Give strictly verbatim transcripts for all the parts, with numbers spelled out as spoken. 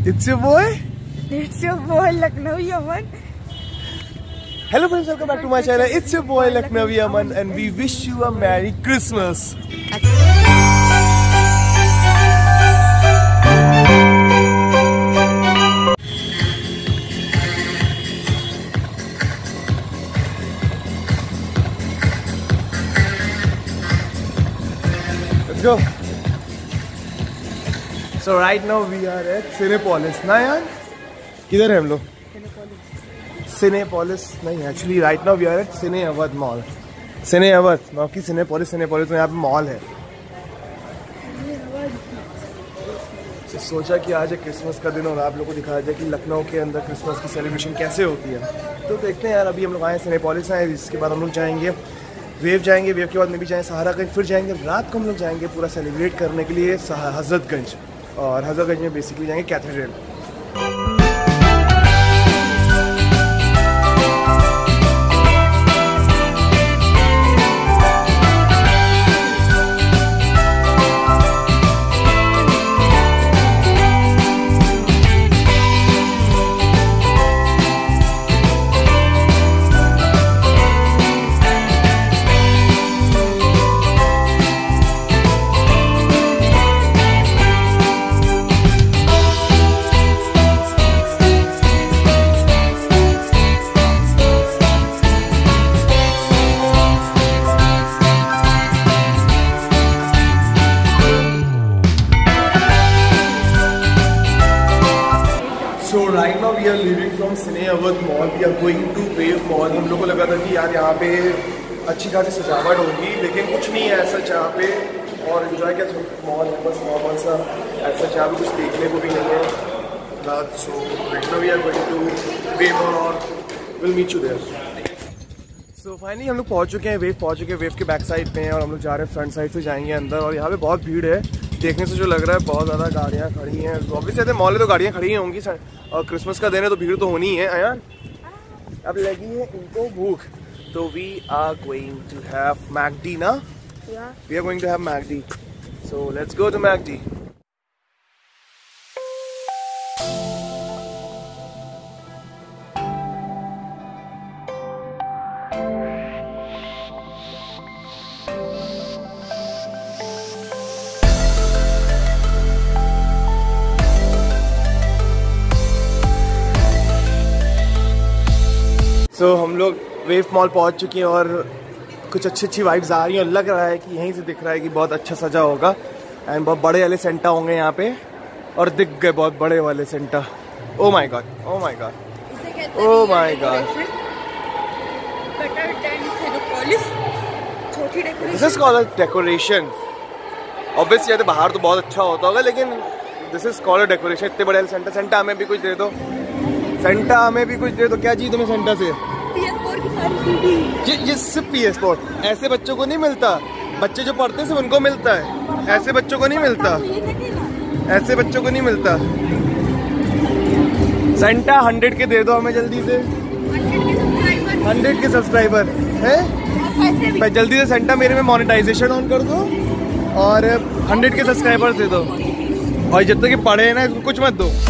It's your boy. It's your boy Lucknow Yaman. Hello friends, welcome back to my channel. It's your boy Lucknow Yaman and we wish you a Merry Christmas. Let's go. So right now we are at Cinepolis. ना यार किधर है हम लोग? Cinepolis नहीं, actually right now we are at Cine Awadh Mall. Cine Awadh, बाकी Cinepolis Cinepolis तो यहाँ पे मॉल है. तो सोचा कि आज एक क्रिसमस का दिन और आप लोगों को दिखाया जाए कि लखनऊ के अंदर क्रिसमस की सेलिब्रेशन कैसे होती है. तो देखते हैं यार, अभी हम लोग आए Cinepolis आए, इसके बाद हम लोग जाएंगे वेव जाएंगे, वेव के बाद में भी जाएंगे सहारागंज, फिर जाएंगे रात को हम लोग जाएंगे पूरा सेलिब्रेट करने के लिए हजरतगंज, और हजरतगंज में बेसिकली जाएंगे cathedral. So right now we are leaving from Cine Awadh Mall. We are going to Wave Mall. हम लोग को लगा था कि यार यहाँ पे अच्छी खासी सजावट होगी, लेकिन कुछ नहीं है ऐसा यहाँ पे, और एंजॉय क्या मॉल है बस नॉर्मल सा, ऐसा यहाँ पे कुछ देखने को भी नहीं है रात. सो right now we are going to Wave Mall और we'll meet you there. So so finally हम लोग पहुँच चुके हैं, वेव पहुँच चुके हैं, वेव के बैक साइड पे हैं और हम लोग जा रहे हैं फ्रंट साइड से जाएंगे अंदर. और यहाँ पे बहुत भीड़ है, देखने से जो लग रहा है बहुत ज़्यादा गाड़ियाँ खड़ी हैं. ऑब्वियसली मॉल में तो गाड़ियाँ खड़ी ही होंगी और क्रिसमस का दिन है तो भीड़ तो होनी ही है. यार अब लगी है इनको भूख, तो we are going to have McD ना, we are going to have McD. So let's go to McD. So so, हम लोग वेव मॉल पहुंच चुके हैं और कुछ अच्छी अच्छी वाइब्स आ रही हैं और लग रहा है कि यहीं से दिख रहा है कि बहुत अच्छा सजा होगा एंड बहुत बड़े वाले सेंटा होंगे यहाँ पे, और दिख गए बहुत बड़े वाले Santa. Oh my god, oh my god, oh my god. This is called decoration. Obviously ये बाहर तो बहुत अच्छा होता होगा, लेकिन दिस इज कॉल्ड डेकोरेशन. इतने बड़े वाले सेंटा. सेंटा हमें भी कुछ दे दो, सेंटा हमें भी कुछ दे दो. क्या चाहिए तुम्हें सेंटा से? पी एस फोर की सारी सीडी. ये सिर्फ पी एस फोर ऐसे बच्चों को नहीं मिलता, बच्चे जो पढ़ते हैं सिर्फ उनको मिलता है, ऐसे बच्चों को नहीं मिलता, ऐसे बच्चों को नहीं मिलता. सेंटा हंड्रेड के दे दो हमें जल्दी से, हंड्रेड के सब्सक्राइबर है. जल्दी से सेंटा मेरे में मोनेटाइजेशन ऑन कर दो और हंड्रेड के सब्सक्राइबर दे दो, और जब तक ये पढ़े हैं ना इसको कुछ मत दो.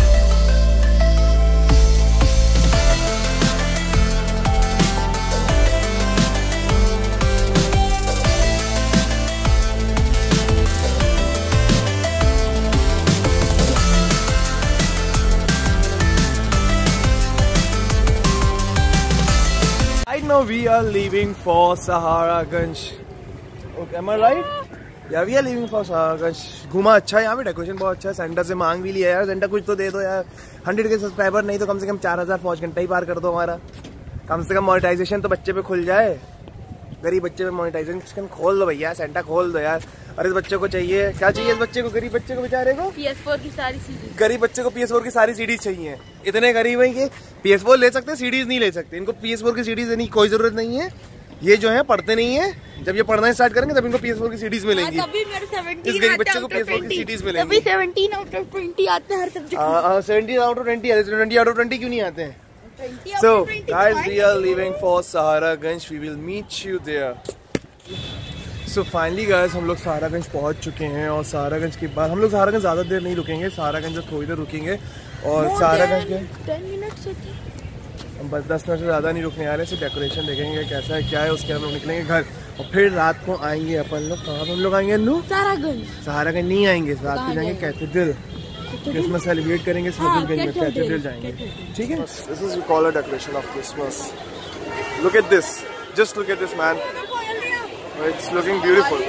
Now we are leaving for Saharaganj. Okay, am I right? Yeah, we are leaving for Saharaganj. घूमा अच्छा है यहाँ पे, डेकोरेशन बहुत अच्छा है. सेंटा से मांग भी लिया यार, सेंटा कुछ तो दे दो यार. हंड्रेड के सब्सक्राइबर नहीं तो कम से कम चार हजार फौज घंटा ही पार कर दो हमारा. कम से कम मोनेटाइजेशन तो बच्चे पे खुल जाए. गरीब बच्चे पे मोनेटाइजेशन खोल दो भैया, सेंटा खोल दो यार. और इस बच्चे को चाहिए, क्या चाहिए इस बच्चे को, गरीब बच्चे को बेचारे को पी एस फोर की सारी सीडीज. गरीब बच्चे को पी एस फोर की सारी सीडीज चाहिए. इतने गरीब हैं कि पी एस फोर ले सकते हैं, सीडीज नहीं ले सकते. इनको पी एस फोर की सीडीज देने की कोई जरूरत नहीं है. ये जो है पढ़ते नहीं है, जब ये पढ़ना स्टार्ट करेंगे तब इनको पी एस फोर की सीडीज मिलेंगी. इस गरीब बच्चे को पी एस फोर की सीडीज मिलेंगी. सेवेंटीन आउट ऑफ ट्वेंटी आते हैं हर subject. Seventeen out of twenty twenty out of twenty क्यों नहीं आते हैं? So guys, we are leaving for Saharaganj. We will meet you there. So finally guys, हम लोग सहारागंज पहुंच चुके हैं और सहारागंज के बाद हम लोग सहारागंज ज़्यादा देर नहीं रुकेंगे. सहारागंज थोड़ी देर रुकेंगे और सहारागंज के टेन मिनट से हम बस दस मिनट से ज़्यादा नहीं रुकने आ रहे, सिर्फ डेकोरेशन देखेंगे कैसा है क्या है, उसके बाद हम लोग निकलेंगे घर और फिर रात को आएंगे अपन लोग। कहाँ हम लोग आएंगे अन्नू? सहारागंज। सहारागंज नहीं आएंगे, रात को जाएंगे कैथेड्रल, क्रिसमस सेलिब्रेट करेंगे सफदरगंज में, कैथेड्रल जाएंगे। ठीक है, this is we call a decoration of Christmas. Look at this, just look at this man, it's looking beautiful.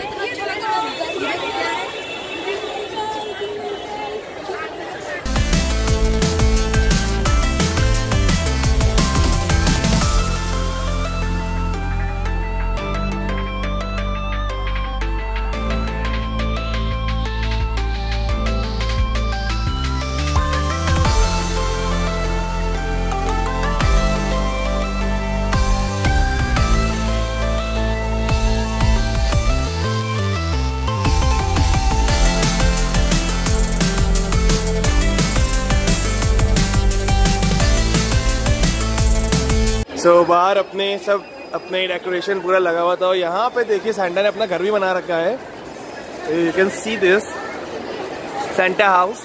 So so, बाहर अपने सब अपने डेकोरेशन पूरा लगा हुआ था और यहाँ पे देखिए सेंटा ने अपना घर भी बना रखा है। You can see this Santa house.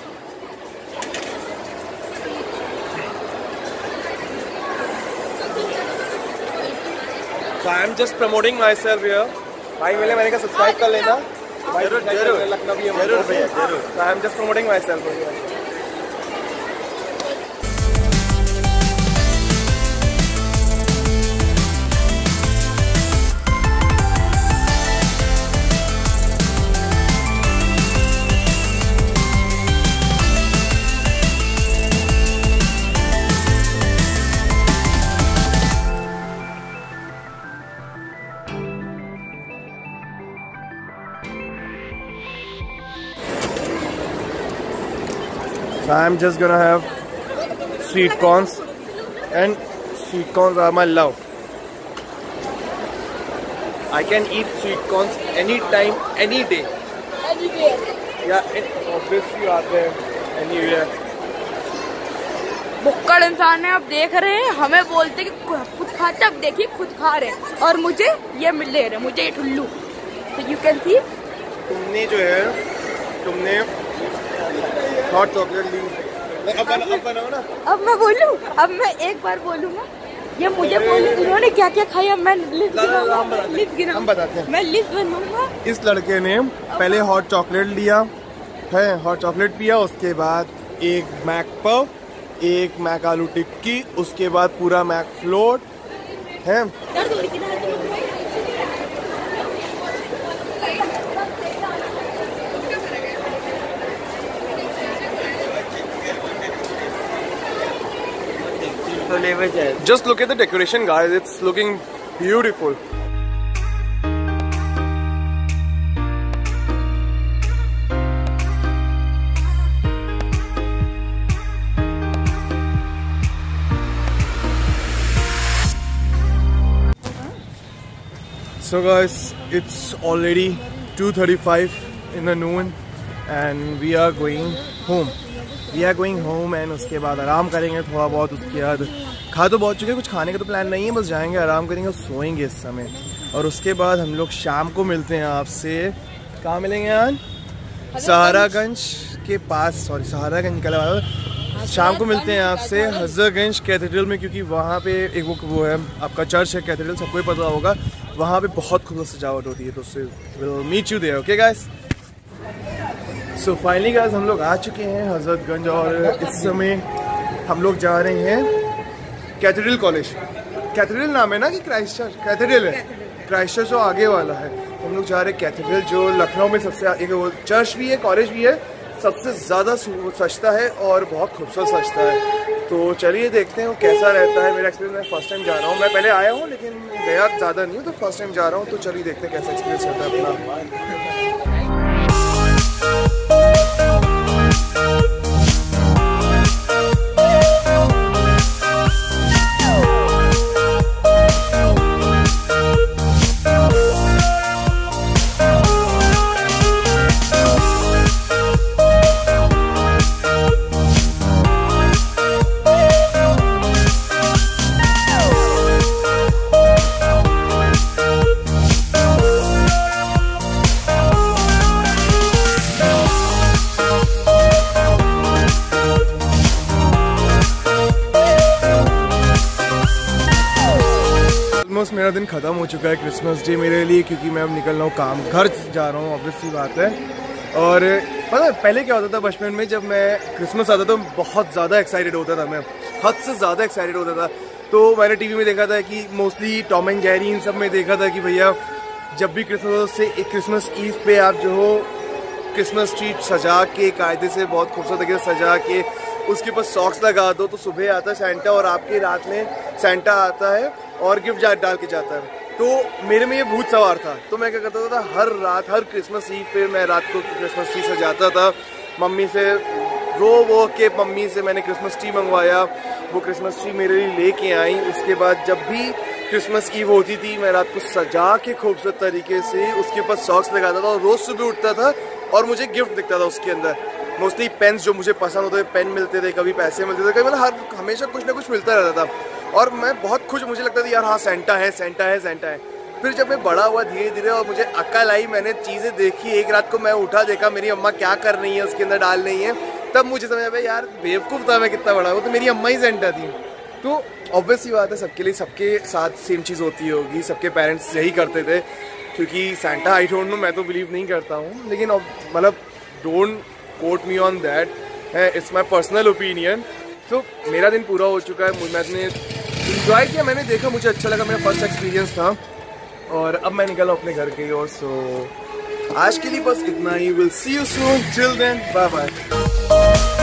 So I am just promoting myself here. भाई मिले मैंने कहा सब्सक्राइब कर लेना। जरूर जरूर लखनऊ भी जरूर भैया जरूर। So I am just promoting myself here. So I'm just gonna have sweet corns, and sweet corns are my love. I can eat sweet corns anytime, any day. Anywhere. Yeah, it obviously are there anywhere. बुक्कड़ इंसान है, आप देख रहे हैं, हमें बोलते कि खुद खाते, अब देखिए खुद खा रहे हैं और मुझे ये मिल ले रहे, मुझे ये ठुल्लू। तो यू कैन सी तुमने जो है तुमने हॉट चॉकलेट ली। अब बना, अब बनाओ ना। अब मैं बोलूं, अब मैं एक बार बोलूंगा, ये मुझे बोलूं उन्होंने क्या क्या खाया, मैं लिस्ट गिनाऊंगा, लिस्ट गिनाऊंगा, हम बताते हैं, मैं लिस्ट बनाऊंगा। इस लड़के ने पहले हॉट चॉकलेट लिया है, हॉट चॉकलेट पिया, उसके बाद एक मैक पफ, एक मैक आलू टिक्की, उसके बाद पूरा मैक फ्लोट है। Just look at the decoration, guys. It's looking beautiful. So guys, it's already two thirty-five in the noon and we are going home. We are going home and उसके बाद आराम करेंगे थोड़ा बहुत। उसके बाद खा तो बहुत चुके, कुछ खाने का तो प्लान नहीं है, बस जाएंगे आराम करेंगे और सोएंगे इस समय। और उसके बाद हम लोग शाम को मिलते हैं आपसे। कहाँ मिलेंगे यार? सहारागंज के पास, सॉरी सहारागंज निकला हुआ। शाम को मिलते हैं आपसे हजरतगंज कैथेड्रल में, क्योंकि वहाँ पे एक वो वो है आपका चर्च है कैथेड्रल, सबको ही पता होगा। वहाँ पे बहुत खूबसूरत सजावट होती है, तो उससे will meet you there. Okay guys, so finally guys हम लोग आ चुके हैं हजरतगंज और इस समय हम लोग जा रहे हैं कैथेड्रल कॉलेज। कैथेड्रल नाम है ना कि क्राइस्ट चर्च? कैथेड्रल है, क्राइस्ट चर्च जो आगे वाला है। हम लोग जा रहे हैं कैथेड्रल, जो लखनऊ में सबसे एक वो चर्च भी है, कॉलेज भी है, सबसे ज़्यादा सस्ता है और बहुत खूबसूरत सस्ता है। तो चलिए देखते हैं वो कैसा रहता है। मेरा एक्सपीरियंस, मैं फर्स्ट टाइम जा रहा हूँ, मैं पहले आया हूँ लेकिन गया ज़्यादा नहीं हूँ, तो फर्स्ट टाइम जा रहा हूँ। तो चलिए देखते हैं कैसा एक्सपीरियंस रहता है अपना। ऑलमोस्ट मेरा दिन ख़त्म हो चुका है क्रिसमस डे मेरे लिए, क्योंकि मैं अब निकल रहा हूँ काम, घर जा रहा हूँ, ऑब्वियसली बात है। और पता है पहले क्या होता था बचपन में, जब मैं क्रिसमस आता तो बहुत ज़्यादा एक्साइटेड होता था, मैं हद से ज़्यादा एक्साइटेड होता था। तो मैंने टीवी में देखा था कि मोस्टली टॉम एंड जेरी इन सब में देखा था कि भैया जब भी क्रिसमस से एक क्रिसमस ईव पे आप जो हो क्रिसमस ट्री सजा के कायदे से बहुत खूबसूरत तरीके से सजा के उसके ऊपर सॉक्स लगा दो तो सुबह आता है सेंटा और आपके रात में सेंटा आता है और गिफ्ट डाल के जाता है। तो मेरे में ये भूत सवार था, तो मैं क्या करता था, हर रात हर क्रिसमस ईव पे मैं रात को क्रिसमस ट्री सजाता था। मम्मी से रो वो के मम्मी से मैंने क्रिसमस ट्री मंगवाया, वो क्रिसमस ट्री मेरे लिए लेके आई। उसके बाद जब भी क्रिसमस ईव होती थी मैं रात को सजा के खूबसूरत तरीके से उसके ऊपर सॉक्स लगाता था और रोज़ सुबह उठता था और मुझे गिफ्ट दिखता था उसके अंदर। मोस्टली पेन्स जो मुझे पसंद होते थे, पेन मिलते थे, कभी पैसे मिलते थे, कभी मतलब हर हमेशा कुछ ना कुछ मिलता रहता था और मैं बहुत खुश, मुझे लगता था यार हाँ सेंटा है सेंटा है सेंटा है। फिर जब मैं बड़ा हुआ धीरे धीरे और मुझे अक्ल आई, मैंने चीज़ें देखी, एक रात को मैं उठा देखा मेरी अम्मा क्या कर रही है उसके अंदर डाल रही है, तब मुझे समझ आया यार बेवकूफ़ था मैं कितना बड़ा, वो तो मेरी अम्मा ही सेंटा थी। तो ऑब्वियसली बात है सबके लिए सबके साथ सेम चीज़ होती होगी, सबके पेरेंट्स यही करते थे, क्योंकि सेंटा आई डोंट नो, मैं तो बिलीव नहीं करता हूँ, लेकिन मतलब don't quote me on that है, इट्स माई पर्सनल ओपिनियन। तो मेरा दिन पूरा हो चुका है, मैंने इंजॉय किया, मैंने देखा, मुझे अच्छा लगा, मेरा फर्स्ट एक्सपीरियंस था और अब मैं निकला अपने घर की ओर। सो आज के लिए बस इतना ही, will see you soon, till then bye bye.